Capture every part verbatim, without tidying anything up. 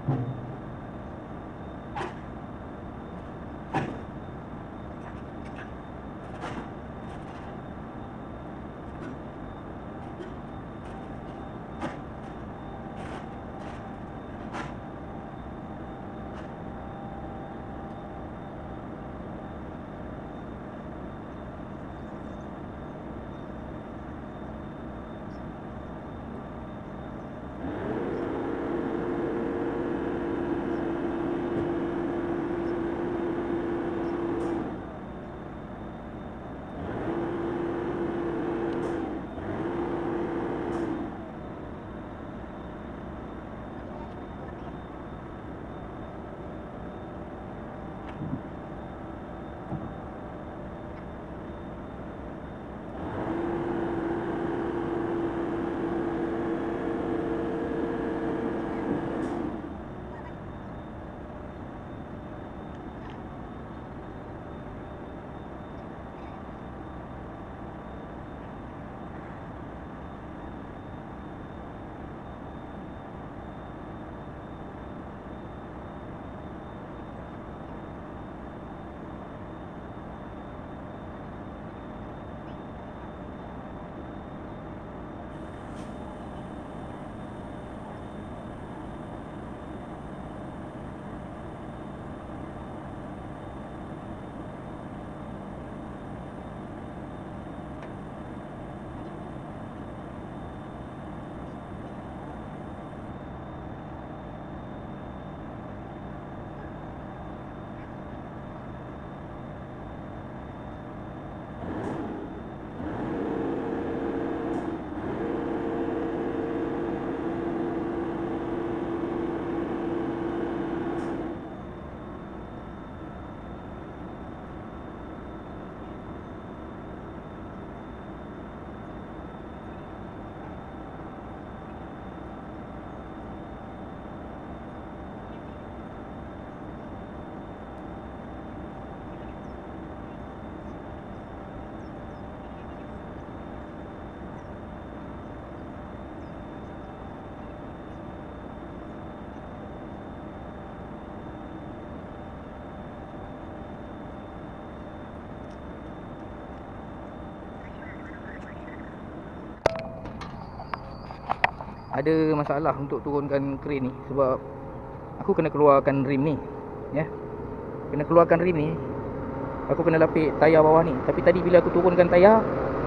Ada masalah untuk turunkan kren ni sebab aku kena keluarkan rim ni, ya. Kena keluarkan rim ni. Aku kena lapik tayar bawah ni. Tapi tadi bila aku turunkan tayar,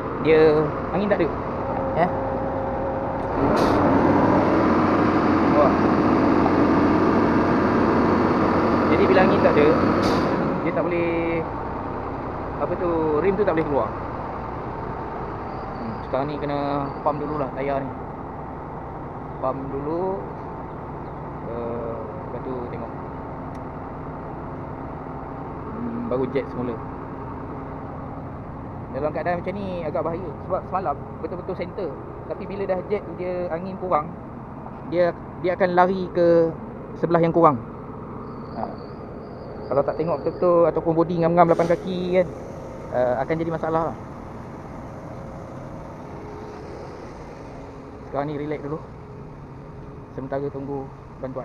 dia angin tak ada. Ya. Wah. Jadi bila angin tak ada, dia tak boleh, apa tu, rim tu tak boleh keluar. hmm, Sekarang ni kena pump dululah tayar ni. Pump dulu, uh, lepas tu tengok, hmm, baru jet semula. Dalam keadaan macam ni agak bahaya sebab semalam betul-betul center. Tapi bila dah jet tu, dia angin kurang, Dia dia akan lari ke sebelah yang kurang. ha. Kalau tak tengok betul-betul ataupun body ngam-ngam lapan kaki kan, uh, akan jadi masalah lah. Sekarang ni relax dulu, sementara tunggu bantuan.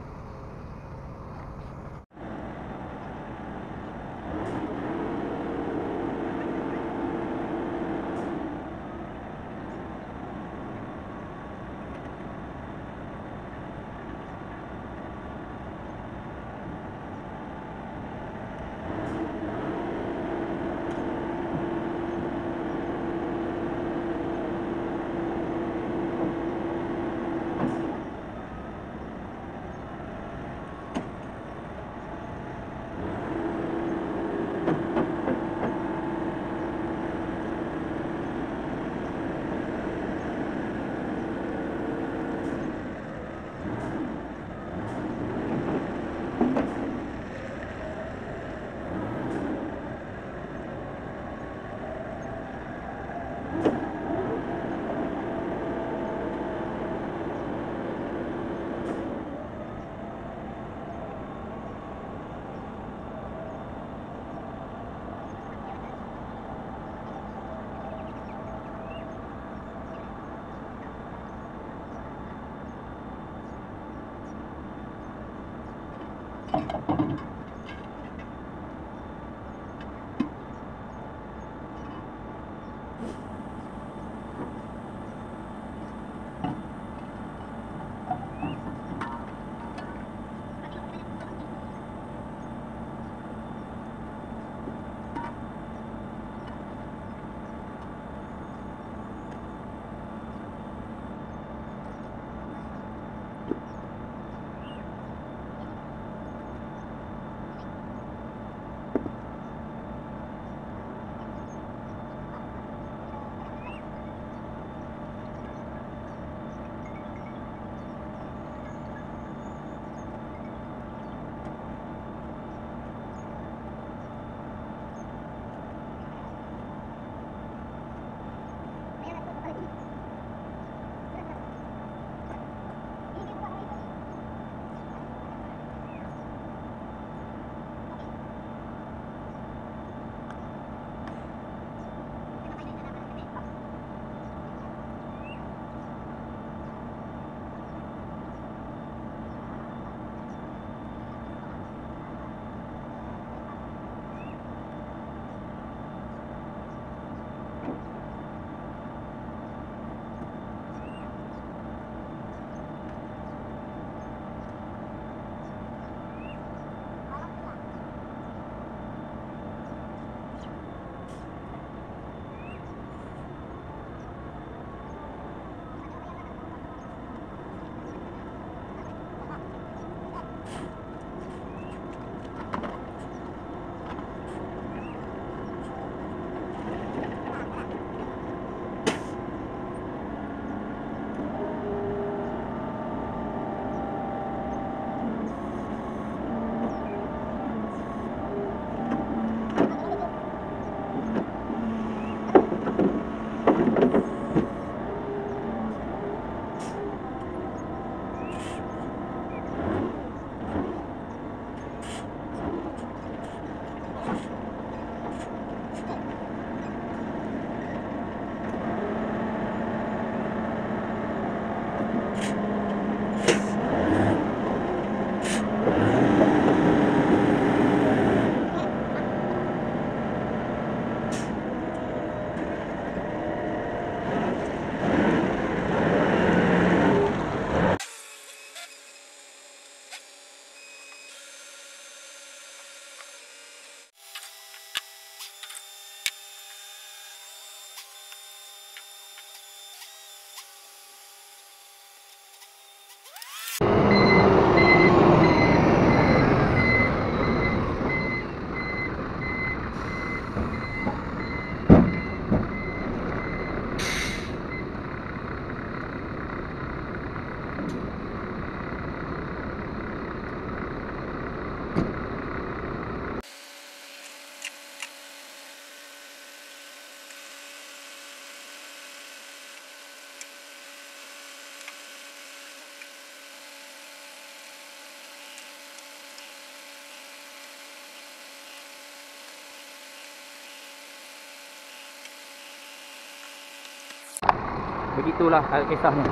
Begitulah hal kisahnya.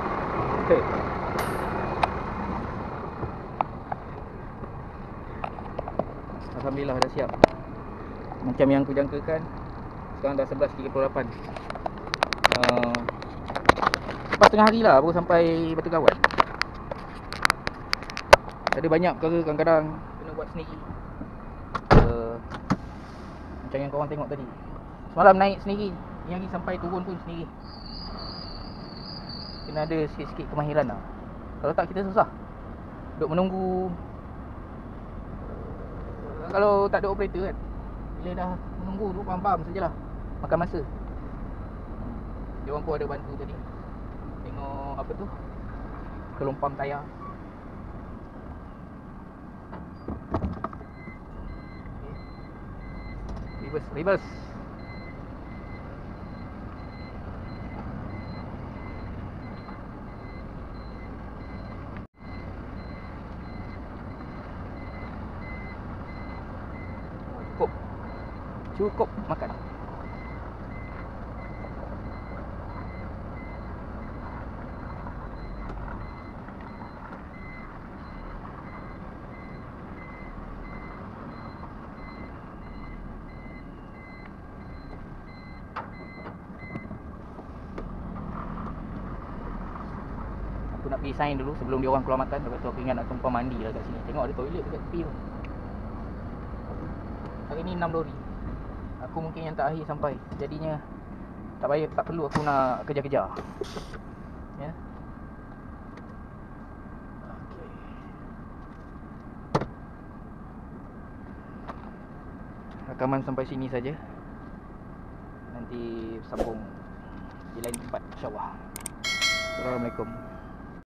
Okay. Alhamdulillah dah siap. Macam yang aku jangkakan. Sekarang dah sebelas tiga puluh lapan. uh, Lepas tengah hari lah baru sampai Batu Kawan. Ada banyak perkara kadang-kadang kena buat sendiri. uh, Macam yang korang tengok tadi. Semalam naik sendiri, ni hari sampai turun pun sendiri. Kena ada sikit-sikit kemahiran lah. Kalau tak kita susah duduk menunggu. Kalau tak ada operator kan, bila dah menunggu tu pam-pam sajalah, makan masa. Dia orang pun ada bantu tadi. Tengok apa tu, kelompang tayar. Okay. Reverse, reverse. Cukup. Cukup makan. Aku nak pergi sign dulu sebelum dia orang keluar makan. Lepas tu aku ingat nak tumpang mandi lah kat sini. Tengok ada toilet dekat tepi tu. Hari ni enam lori. Aku mungkin yang tak akhir sampai. Jadinya tak payah, tak perlu aku nak kejar-kejar. Ya. Okey. Rakaman sampai sini saja. Nanti sambung di lain tempat, insya-Allah. Assalamualaikum.